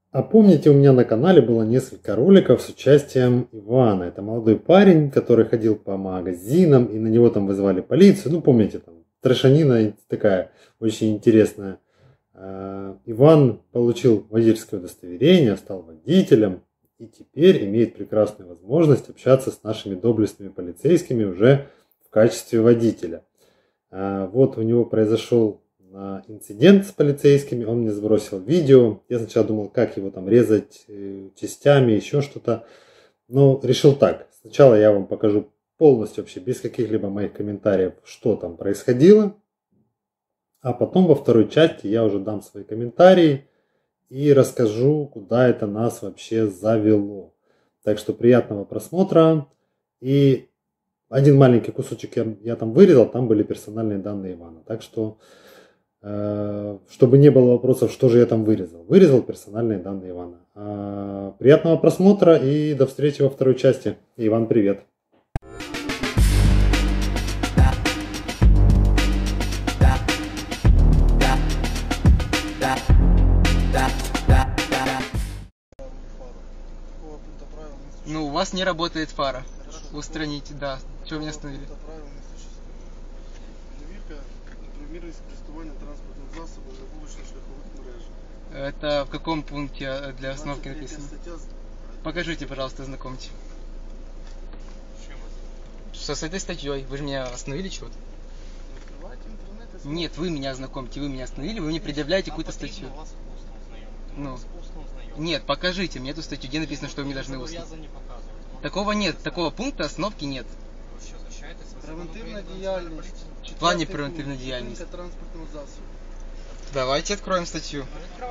А помните, у меня на канале было несколько роликов с участием Ивана. Это молодой парень, который ходил по магазинам, и на него там вызывали полицию. Ну, помните, там трешанина такая очень интересная. Иван получил водительское удостоверение, стал водителем и теперь имеет прекрасную возможность общаться с нашими доблестными полицейскими уже в качестве водителя. Вот у него произошел инцидент с полицейскими, он мне сбросил видео. Я сначала думал, как его там резать частями, еще что-то. Но решил так. Сначала я вам покажу полностью вообще, без каких-либо моих комментариев, что там происходило. А потом во второй части я уже дам свои комментарии и расскажу, куда это нас вообще завело. Так что приятного просмотра. И один маленький кусочек я там вырезал, там были персональные данные Ивана. Так что, чтобы не было вопросов, что же я там вырезал. Вырезал персональные данные Ивана. Приятного просмотра и до встречи во второй части. Иван, привет. Ну, у вас не работает фара. Хорошо. Устраните, да. Что вы меня остановили? Это в каком пункте для остановки написано? Покажите, пожалуйста, знакомьте. Что с этой статьей? Вы же меня остановили чего-то? Нет, вы меня ознакомьте, вы меня остановили, вы мне предъявляете какую-то статью. Ну. Нет, покажите мне эту статью, где написано, что вы мне должны устно. Такого нет, такого пункта остановки нет. Превентивная деятельность. В плане превентивной деятельности. Давайте откроем статью.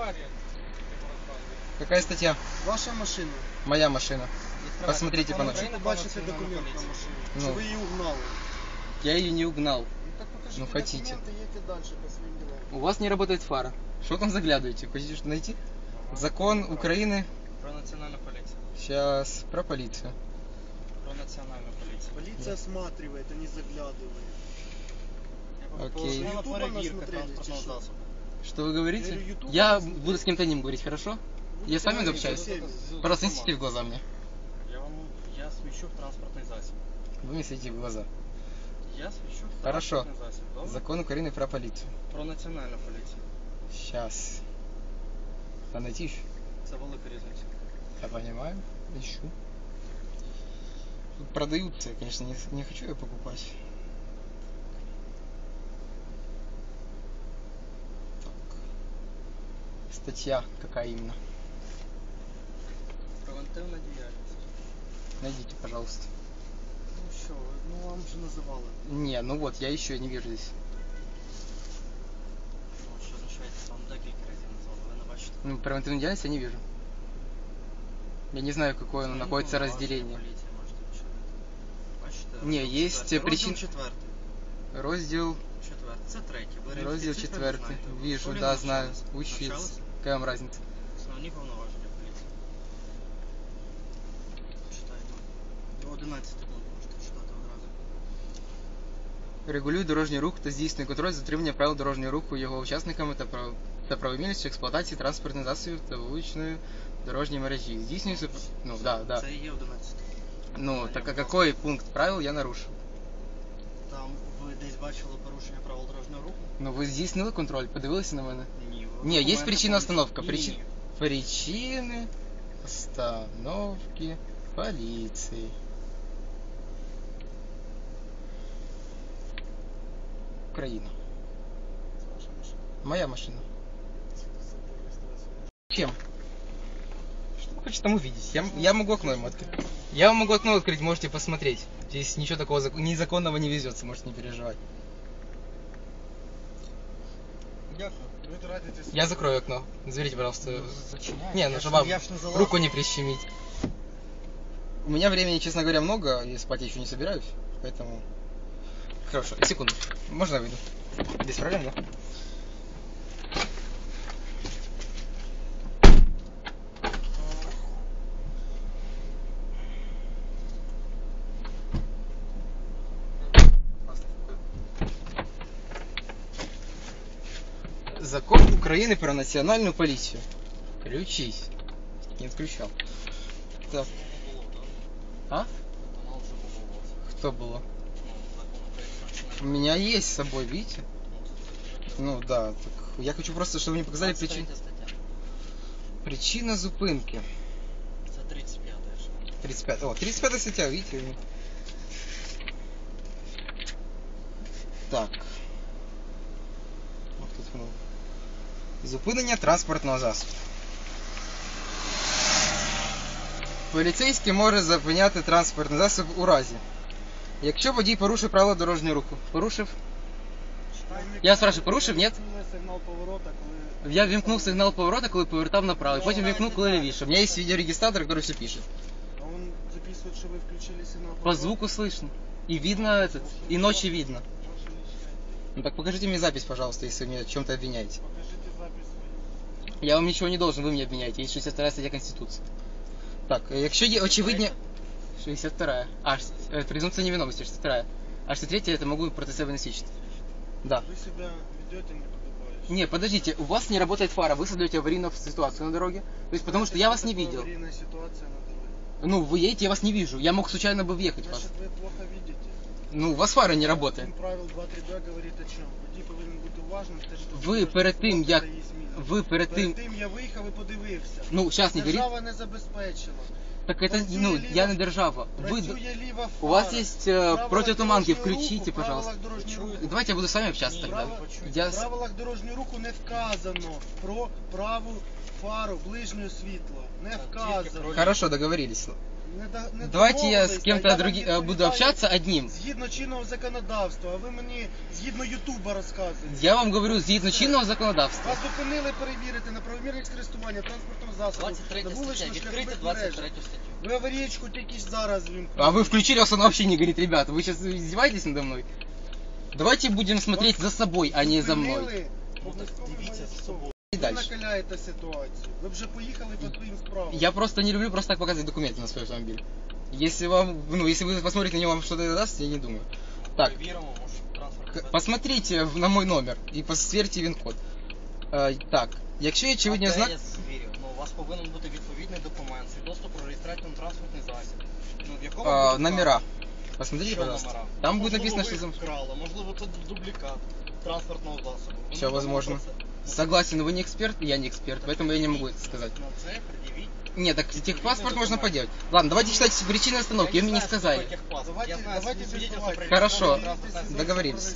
Какая статья? Ваша машина. Моя машина. Посмотрите по Вы побачите документ на машину. Ну. Что вы ее угнали. Я ее не угнал. Так покажите хотите. документы, едьте дальше по своим делам. У вас не работает фара. Что там заглядываете? Хотите что найти? Закон Украины. Про национальную полицию. Сейчас про полицию. Про национальную полицию. Полиция осматривает, а не заглядывает. Окей. Ютуба Проверка насмотрелись, транспортного чи що? засобу. Что вы говорите? Я YouTube Я посмотрел. буду с кем-то ним говорить, хорошо? Я с вами говорите, общаюсь. все. Просто не светите в глаза мне. Я свечу в транспортный засіб. Вы мне светите в глаза. Я свечу в Хорошо. транспортный засіб. Добре? Закон Украины про полицию. Про національну поліцію. Сейчас. А найти еще? Це велика різниця. Я понимаю. Ищу. Тут продаются, я, конечно, не хочу ее покупать. Так. Статья какая именно? Превентивна діяльність. Найдите, пожалуйста. Ну що, ну вам же називали. Не, ну вот, я еще не вижу здесь. Ну, що означає, вам декілька разів назвали, ви не бачите? Ну, превентивную деятельность я не вижу. Я не знаю, какое оно находится разделение. Поліція, можете почитати. Бачите? Не, розділ есть четвертий. причин- Розділ четвертий. Раздел, Четвертий. Це третій. Ви римські раздел цифри 4. знаєте? Ви в Вижу, школі да, знаю. навчались? Учился. Навчались? Какая вам разница? Основні повноваження поліції. Читайте. До 11 пункт можете читати одразу. Регулює дорожній рух та здійснює контроль за дотримання правил дорожнього руху його учасниками та правомірністю експлуатації транспортних засобів та вуличної дорожньої мережі. Здійснюється... Ну, да. Це і є 11. Ну, так а какой пункт правил я нарушил? Там ви десь бачили порушення правил дорожнього руху? Ну, ви здійснили контроль, подивилися на мене? Ні. Ні, є документи причина повністю- остановки. Ні, Причина... ні. Причины остановки полиции. Украина. Моя машина. Чем? Что вы хотите там увидеть? Я могу окно ему открыть. Я вам могу окно открыть, можете посмотреть. Здесь ничего такого незаконного не везется, можете не переживать. Дякую. Ви тратите... Я закрою окно. Заберите, пожалуйста. Зачиняйте. Не, ну чтобы вам Я ж не залазив. руку не прищемить. У меня времени, честно говоря, много, и спать я еще не собираюсь, поэтому... Хорошо, секунду. Можно я выйду? Без проблем, да? Закон Украины про национальную полицию. Включись. Не отключал. Так. А? Кто было? У меня есть с собой, видите? Ну да, так я хочу просто, чтобы вы мне показали причину. Причина зупинки. Це 35-е. 35. О, 35 стаття, видите? Так. Ох, тут воно. Зупинення транспортного засобу. Поліцейський може зупиняти транспортний засіб у разі, якщо водій порушив правила дорожнього руху. Порушив? Я спрашиваю, порушив, ні? Сигнал поворота, коли... Я вимкнув сигнал поворота, коли повертав направо, і потім вимкнув, коли лівіше. У меня есть видеорегистратор, который все пишет. А он записывает, что вы включили сигнал По поворота. звуку слышно. И видно этот, и ночью видно. Ну так покажите мне запись, пожалуйста, если вы меня в чем-то обвиняете. Покажите запись свою. Я вам ничего не должен, вы меня обвиняете. Есть 62 стаття Конституции. Так, якщо є очевидні... 62. Презумпция невиновности, 62. А 63 это могу проти себе не свідчити. Да. Вы себя ведете неподобающе. Не, подождите, у вас не работает фара, вы создаете аварийную ситуацию на дороге. То есть потому что я вас не видел. Аварийная ситуация на дороге. Ну, вы едете, я вас не вижу. Я мог случайно бы въехать в вас. Значит, вы плохо видите. Ну, у вас фара не работает. Пункт правил 2.3b говорить о чому? Водій повинен бути уважним, стежити за Ви дорожнім перед тим, рухом як... та її змінами. Ви перед тим... Перед тим я виїхав і подивився. Ну, сейчас не говорит. Держава не забезпечила. Так это, Працює ну, ліва- я не держава. Вы... Працює ліва фара. У вас есть Правила противотуманки, дорожнього руху, включите, правила пожалуйста. дорожнього руху. Давайте я буду с вами общаться тогда. Я... В правилах дорожнього руху не вказано про праву фару ближнього світла. Не вказано. Хорошо, договорились. Не Давайте я с домовились, кем-то а я другим вам буду відповідаю общаться одним. Згідно чинного законодавства, а ви мені згідно Ютуба розказуєте. Я вам говорю згідно чинного законодавства. Вас зупинили перевірити на правомірність користування транспортного засобу. 23 на стаття, вуличних відкрийте шляхових 23 мережах. статтю. Ви аварійку тільки зараз вимкнули. А вы включили, вас она вообще не горит, ребята. Вы сейчас издеваетесь надо мной? Давайте будем смотреть за собой, а не за мной. Зупинили, обов'язково Дивіться за обов'язково. собою. И Ви дальше. накаляєте ситуацію. Ви вже поїхали по своїм справам. Я просто не люблю просто так показывать документы на свой автомобиль. Если вам, ну, если вы посмотрите на него, вам что-то даст, я не думаю. Так, Перевіримо, може, транспортний засіб. посмотрите на мой номер и сверьте ВИН-код. Так, якщо є очевидні А де ознаки... я звірю? Ну, у вас повинен бути відповідний документ, свідоцтво про реєстрацію на транспортний засіб. Ну, в якому буде номера. вказано? Посмотрите, Що пожалуйста. номера? Там Ну, будет можливо, написано, ви что... за- вкрали, можливо, це дублікат транспортного засобу. Ви Все не возможно. думаєте про це? Согласен, вы не эксперт, я не эксперт, поэтому я не могу это сказать. На це пред'явіть. Нет, так техпаспорт можно поделать. Ладно, давайте читать причины остановки, Я вы мне не знаю, сказали. що таке техпаспорт. Давайте, Я знаю давайте свідоцтво про Хорошо, реєстрацію транспортного засобу. договорились.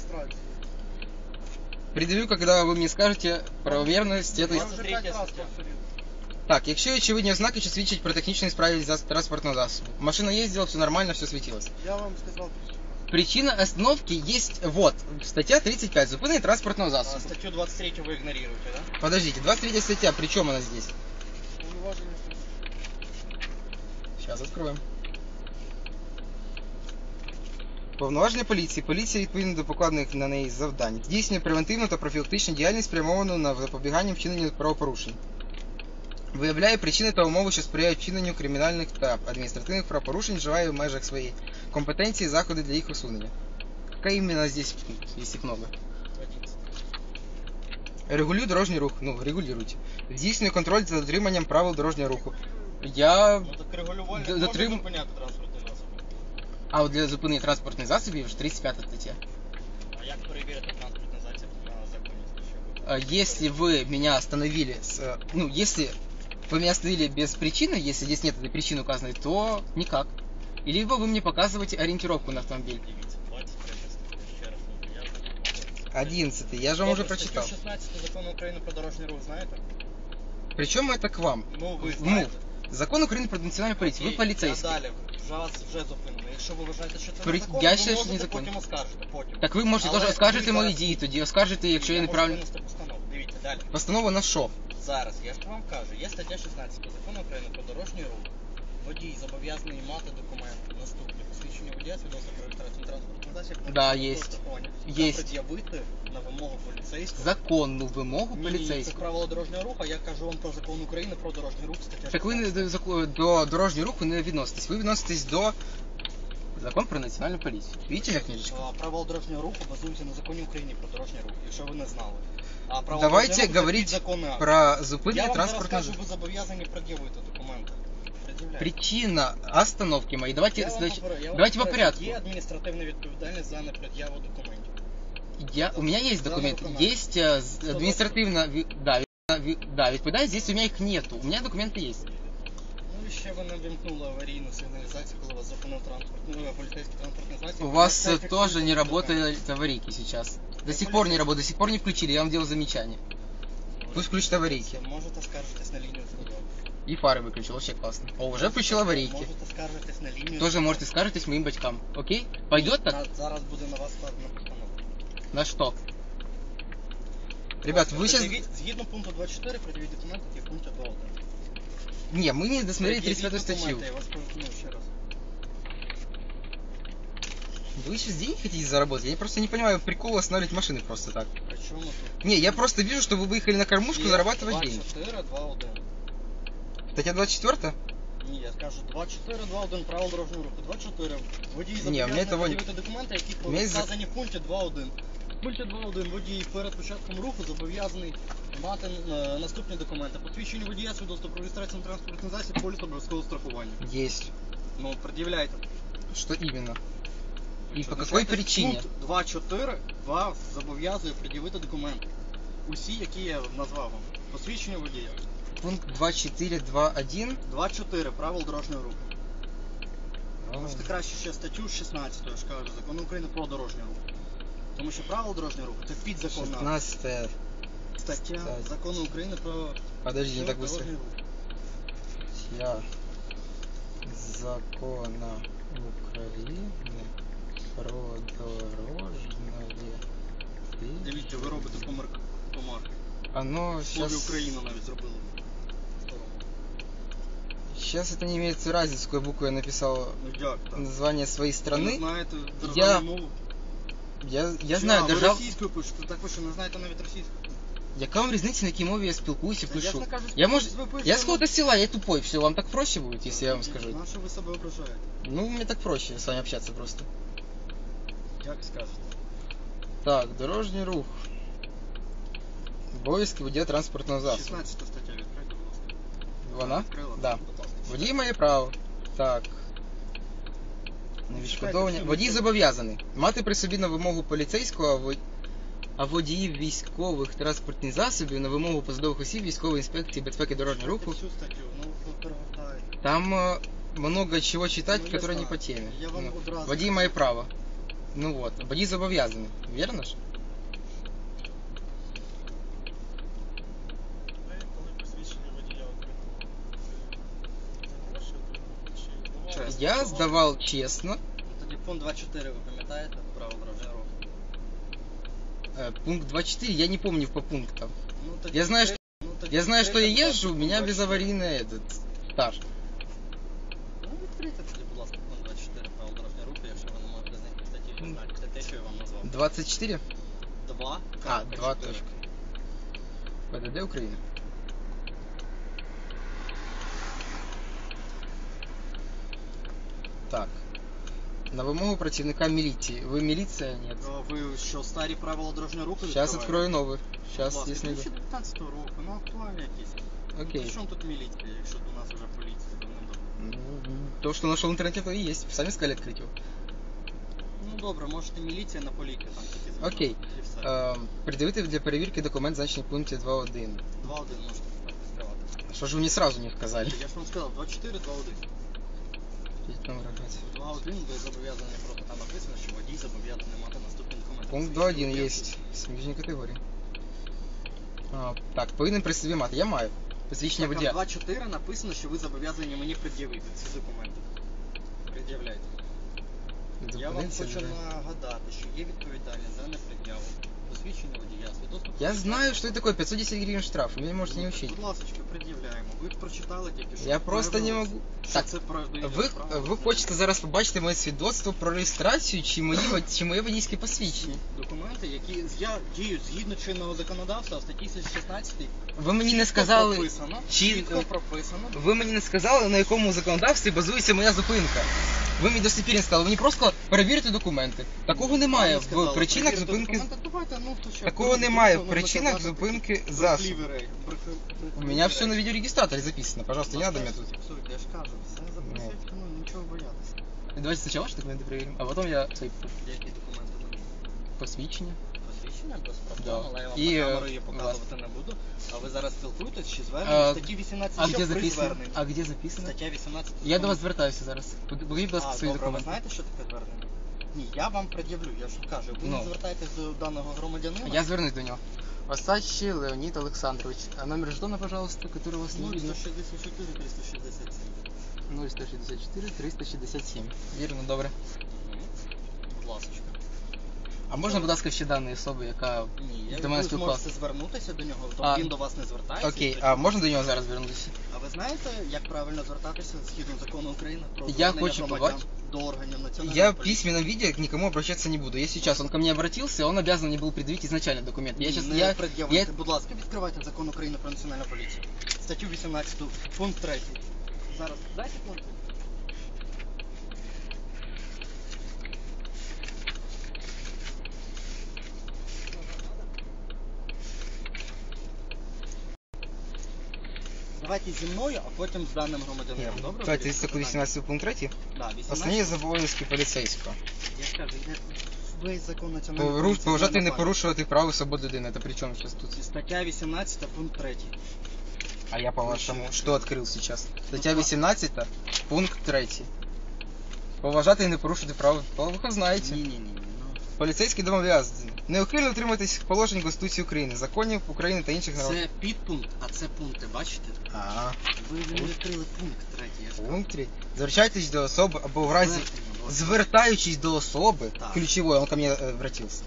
Предъявлю, когда вы мне скажете правомерность этой... Вам вже 5 раз повторив. Так, якщо є очевидні ознаки, що свідчать про технічну справність транспортного засобу. Машина їздила, все нормально, все світилось. Я вам сказав причину. Причина остановки есть, вот, статья 35, зупинення транспортного А, засобу. статтю 23 ви ігноруєте, да? Подождите, 23 статья, при чем она здесь? Повноваження суду. Сейчас откроем. Повноваження поліції. Поліція відповідно до покладених на неї завдань. Здійснює превентивну та профілактичну діяльність, спрямовану на запобігання вчиненню правопорушень. Виявляє причини та умови, що сприяють вчиненню кримінальних та адміністративних правопорушень, вживає в межах своєї компетенції заходи для їх усунення. Яка іменно здесь, если их много? 11. Регулює дорожній рух. Ну, регулюйте. Здійснює контроль за дотриманням правил дорожнього руху. Я... Ну так регулювальник Дотрим- може зупиняти транспортний засіб. А от для зупинення транспортних засобів вже 35 стаття. А як перевірити транспортний засіб на законність? Що ви? Если вы меня остановили, ну, если вы меня остановили без причины, если здесь нет этой причины указанной, то никак. И либо вы мне показываете ориентировку на автомобиль. Дивіться, 23 стаття, ще раз. Я вже 11. Я же вам уже Добре, прочитал. Статтю 16 Закону України про дорожній рух знаєте? Причем это к вам. Ну, ви Ну, знаєте. Закон України про національну поліцію. Ви Окей, поліцейський. А далі вас вже зупинено. Якщо ви вважаєте, що це При- незаконно, я ви ще ж можете незаконно. потім оскаржити. Потім. Так ви можете Але теж оскаржити ви мої зараз- дії тоді, оскаржите, якщо я можу неправильно... винести постанову. Дивіться, далі. Постанова на що? Зараз, я ж вам кажу, є стаття 16 Закону України про дорожній рух. Водій зобов'язаний мати документи наступні. Посвідчення водія, свідоцтво про реєстрацію транспортного засобу. Да, на єсть. законі. Єсть. Та пред'явити на вимогу поліцейського. Законну вимогу Ні, це поліцейського. правила дорожнього руху, а я кажу вам про закон України про дорожній рух, стаття 16. Так ви до дорожнього руху не відноситесь. Ви відноситесь до Закон про національну поліцію. Видите, як книжечка? Правила дорожнього руху базуються на законі України про дорожній рух, якщо ви не знали. А право Давайте дорожнього руху це говорить підзаконний акт. про зупинки Я вам зараз транспортного кажу, ви зобов'язані пред'явити документи. Пред'являйте. Причина остановки моей. Давайте, Я вам значит, говорю, я вам давайте по говорю, порядку. Є адміністративна відповідальність за непред'яву документів. У меня есть За документ, наркоман. есть административно, да, відповідальність, здесь у меня их нету, у меня документы есть. Ну і ще ви не вимкнули аварійну сигналізацію, коли вас зупинив поліцейський транспортний засіб. У вас Це тоже не фіксується работают аварийки сейчас. До сих пор не работают, до сих пор не включили, я вам делал замечание. документом. Пусть включат аварийки. Можете скаржитись на лінію 102. И фары выключил, вообще классно. О, уже включил аварийки. Можете скаржитись на лінію Тоже 102. можете скажетесь моим батькам. Окей? Пойдет так? Зараз буде на вас складена постанова. На что? Ребят, вы сейчас... Згідно пункту 24, пред'явіть документи, які в пункті 2.1. Не, мы не досмотрели 35 статью. Документи, я вас поверну ще раз. Вы сейчас денег хотите заработать? Я просто не понимаю прикола останавливать машины просто так. При чому тут? Не, я просто вижу, что вы выехали на кормушку зарабатывать деньги. 24, 2.1. Статья 24? Ні, я скажу 2.4, 2.1, правил дорожнього руху. 2.4. Водій Ні, у мене зобов'язаний того не- пред'явити документи, які У мене вказані в пункті 2.1. В пункті 2.1 водій перед початком руху зобов'язаний мати наступні документи. Посвідчення водія, свідоцтво про реєстрацію на транспортний засіб, поліс обов'язкового страхування. Есть. Ну, пред'являйте. Что именно? И по Що, какой знаєте, причине? Пункт 2.4 вас зобов'язує пред'явити документи. Усі, які я назвав вам. Посвідчення водія. Пункт 2.4.2.1. 2.4 правил дорожнього руху. Можете краще ще статтю 16, я ж кажу, Закону України про дорожній рух. Тому що правила дорожнього руху це підзаконна 16. стаття Так. Закону України про Подожди, не так быстро. дорожній рух. Я закона України про дорожное. Дивіться, ви робите помарки. Оно В слові сейчас... Україна навіть зробили. Сейчас это не имеет разницы, с какой буквы я написал Ну як так? название своей Ви не страны. знаєте Я- державну мову? Я знаю, ви держав... російською пишете, так ви що не знаєте навіть російську? Яка вам різниця, на якій мові я спілкуюся, Та пишу? ясно кажу, Я може... ви пишете, Я с какого-то села, я тупой, все, вам так проще будет, если я вам скажу? На що ви себе ображаєте? Ну, мне так проще с вами общаться просто. Як скажете? Так, дорожній рух. Обов'язки водія транспортного засобу. 16 стаття відкрийте, будь ласка. Вона? Відкрила? Да. Будь ласка. Водій має право. Так. Невідшкодовування. Водій зобов'язаний мати при собі на вимогу поліцейського, а водіїв військових транспортних засобів на вимогу посадових осіб військової інспекції безпеки дорожнього руху. Цю статтю, ну ви перегортаєте. Там много чего читать, Ну, я которое не знаю. по теме. Я вам Ну, одразу водій має право. Ну вот, водій зобов'язаний. Верно ж? Ви коли посвідчення водія отримали? Це гроші отримали? Чи Чесно. Я здавав чесно. Тоді пункт 2.4 ви пам'ятаєте? Правила дорожнього руху. Пункт 2.4 я не помню по пунктам. Ну, тоді Я знаю, відкрийте- ну, тоді Я знаю, что я відкрийте, езжу, у будь меня ласка, безаварийный этот стаж. Ну, відкрийте тоді, будь ласка, пункт 24 правил дорожнього руху, якщо ви не можете знайти статті, то знаєте, це те, що я вам назвав. 24? 2. А, 2 точка. ПДД Украины. Так. На вимогу працівника міліції. Ви міліція? Нет. Ви що, старі правила дорожнього руху Сейчас открою новый. Сейчас, Будь если... ласка, 2019 року, ну актуальні якісь. Окей. При чому тут міліція, якщо до нас вже поліція давним-давно? То, что нашел в интернете, то и есть. Сами сказали открыть его. Ну добре, можете міліція на поліцію там тільки звернути. Окей. І все. Пред'явити для перевірки документ, значений в пункті 2.1. 2.1 можете відкривати. Что же вы мне сразу не сказали? Я ж вам сказав, 2.4, 2.1. 2.1 ви зобов'язані, просто там написано, що водій зобов'язаний мати наступні документи. Пункт Посвідчення 2.1 водія. есть. Сміжні категорії. Так, повинен при собі мати. Я маю. Посвідчення Так, водія. там 2.4 написано, що ви зобов'язані мені пред'явити ці документи. Пред'являйте. Я вам Зупиниться хочу вже. нагадати, що є відповідальність за непред'яву. Посвідчення водія, свідоцтво. Я знаю, что это такое. 510 гривен штраф. Вы меня можете не учить. Будь ласка, пред'являємо. Ви прочитали тільки що. Я просто не правила- могу. Що Так, це дає Ви, право? ви хочете зараз побачити моє свідоцтво про реєстрацію чи моє водійське посвідчення? Документи, які діють згідно чинного законодавства, в статті 16 Ви мені не сказали, прописано, чи чітко прописано. ви мені не сказали, на якому законодавстві базується моя зупинка. Ви мені до сих пір не сказали, мені просто перевірте документи. Такого немає Вам сказали, в причинах перевірте зупинки. документи. Давайте, ну, то що, Такого друзі, немає в ну, причинах наказати зупинки такі засобу. брехливі речі, У меня все на видеорегистраторе записано, пожалуйста, не надо меня тут. Фіксуйте, я ж кажу, все записуйте, ну нічого боятися. Давайте сначала ваши документы проверим, а потом я свои Які документи нам? посвідчення. Посвідчення без проблем, Да. але я вам І, на камеру її вас. показувати не буду. А ви зараз спілкуєтесь чи А, звернення? Статті 18 А що где при записано? зверненні? А где записано? Стаття 18. Я до вас звертаюся зараз. Покажіть, будь ласка, свої Добре, ви документи. знаєте, що таке звернення? Ні, я вам пред'явлю, я ж кажу. Ви Ну. не звертаєтесь до даного громадянина. Я звернусь до нього. Осадчий Леонид Олександрович. А номер жетона, пожалуйста, который у вас не видно? 164 367. 0164 367. Вірно, добре. Будь ласка. А можна, будь ласка, ще дані особи, яка Ні, до мене ви спілкувалася? зможете звернутися до нього, А. він до вас не звертається. Окей, Тобто- а можна до нього зараз звернутися? А ви знаєте, як правильно звертатися згідно закону України про Я звернення хочу громадян побачити. до органів національної Я в поліції? письменном виде к никому обращаться не буду. Если сейчас он ко мне обратился, он обязан мне был предъявить изначально документ. Я сейчас, Не пред'явити. Будь ласка, відкривайте закон України про національну поліцію. Статтю 18, пункт 3. Зараз, дайте пункт. Давайте зі мною, а потім з даним громадянином. Добре? Давайте Буде статтю питання? 18 пункт 3. Да, 18. Основні обов'язки поліцейського. Я ж кажу, йде весь закон національної поліції. Поважати і не нормально. порушувати права і свободи людини. Это при чому сейчас тут? Стаття 18, пункт 3. А я по-вашему что открыл сейчас? Стаття 18, пункт 3. Поважати і не порушувати права. Ви знаєте. Ні. Поліцейський зобов'язаний неухильно дотримуватись положень Конституції України, законів України та інших народів. Це підпункт, а це пункти, бачите? А, Ви не відкрили пункт 3, я ж кажу. пункт 3. Звертаючись до особи або в разі Звернення, будь ласка. звертаючись до особи, Так. ключовой, он ко мне обратился.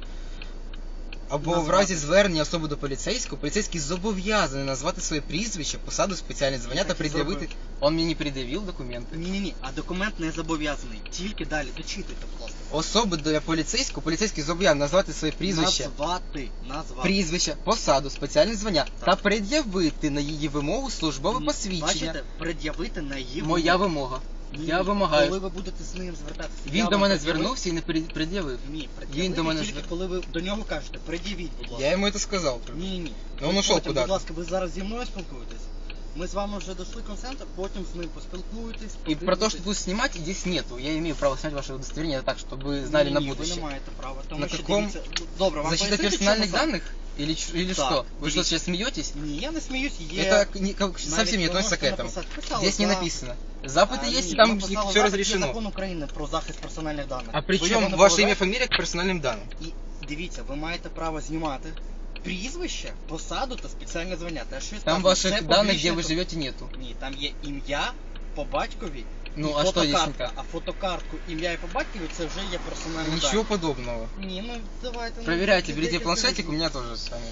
Або в Назвати. разі звернення особи до поліцейського, поліцейський зобов'язаний назвати своє прізвище, посаду, спеціальне звання та Так і пред'явити. зробив. Он мені не пред'явив документи. Ні, а документ не зобов'язаний. Тільки далі, дочитуйте, будь ласка. Особи до поліцейського, поліцейський зобов'язаний назвати своє прізвище, Назвати. прізвище, посаду, спеціальне звання Так. та пред'явити на її вимогу службове М, посвідчення. Бачите, пред'явити на її Моя вимогу. вимога. Ні, Я вимагаю. Коли ви будете з ним звертатися. Він до мене звернувся і не пред'явив. Ні, Він до мене тільки коли ви до нього кажете, пред'явіть, будь ласка. Я йому це сказав. Ні. Ну, він ушов Потім, куди-то. будь ласка, ви зараз зі мною спілкуєтесь. Ми з вами вже дійшли консенсу, потім з ним поспілкуєтесь. И про то, что тут снимать, здесь нету. Я имею право снять ваше удостоверение так, чтобы вы знали на Ні, будущее. ви не маєте права. Тому На що каком- дивіться, добре, вам Защита пояснити, персональных чому данных? Или Так, что? Вы что, дивіться. сейчас смеетесь? Ні, я не сміюсь, є... Это Навіть совсем не ви относится к можете этому. написати. Писали Здесь не за- написано. Запыты есть, Ні, и там ми писали все запит, Є разрешено. закон України про захист персональних даних. А Ви причем його не ваше имя, поважаєте? фамилия к персональным данным? І дивіться, ви маєте право знімати прізвище, посаду та спеціальне звання. Те, що я Там сказав, ваших це данных, публічне где вы то- живете, нету. Ні, там є ім'я по батькові Ну, і а що, якщо фотокартка. так? А фотокартку, ім'я і по батькові це вже є персональні Ничего дані. подобного. Ні, ну давайте. ну, Проверяйте, дайте берите планшетик, скажіть. у меня тоже с вами.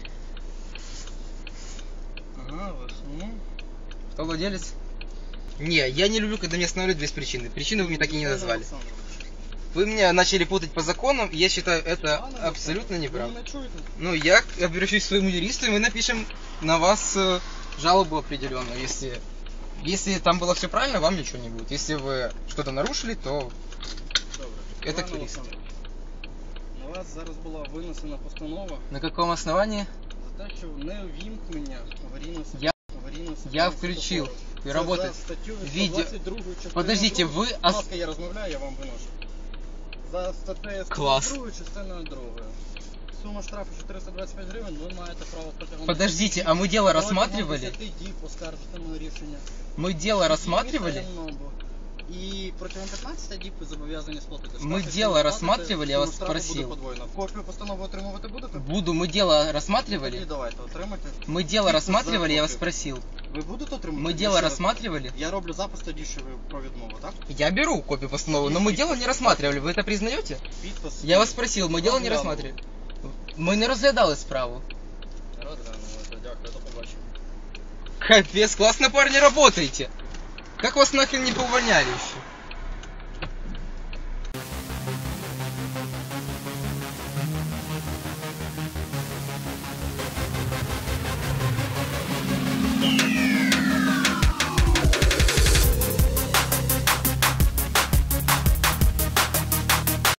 Ага, ви ж, ну. Кто владелец? Не, я не люблю, когда меня останавливают без причины. Причину вы мне так и не Михайло назвали. Олександрович. Вы меня начали путать по законам, и я считаю это Пане абсолютно Олександр, неправда. Ви мене чуєте? Ну, я обращусь к своему юристу, и мы напишем на вас жалобу определенную. Если там было все правильно, вам ничего не будет. Если вы что-то нарушили, то Добре. Это Пане юрист. Олександр, на вас зараз була винесена постанова на каком основании? за те, що неувімкнення аварійного Я Я включил. И Це работает. за статтю Відео- 122 частину Подождите, другу. ви Будь ос- ласка, я розмовляю, я вам виношу. За статтею Клас. 122 частиною 2. Сума штрафу 425 гривень, ви маєте право протягом... Подождите, а мы дело протягом рассматривали? 10 діб оскаржити моє рішення. Мы дело рассматривали? І протягом 15 діб ви зобов'язані сплатити штраф. Ми Якщо діло не рассматривали, я сума вас штрафу спросил. буде подвоєна. Копію постанови отримувати будете? Буду, мы дело Тоді рассматривали? давайте, отримайте. Мы дело Підпис рассматривали, я вас за спросил. Ви будете отримати? Мы Я дело ще раз- рассматривали? Я роблю запис тоді, що ви про відмову, так? Я беру копию постановы, но мы дело не рассматривали. Вы это признаете? Підпис. Я вас спросил, мы дело не Розглянули. рассматривали. Мы не розглядали справу. Розглянули, дякую, до побачення. Капец, классно, парни, работаете. Как вас нахрен не поувольняли еще?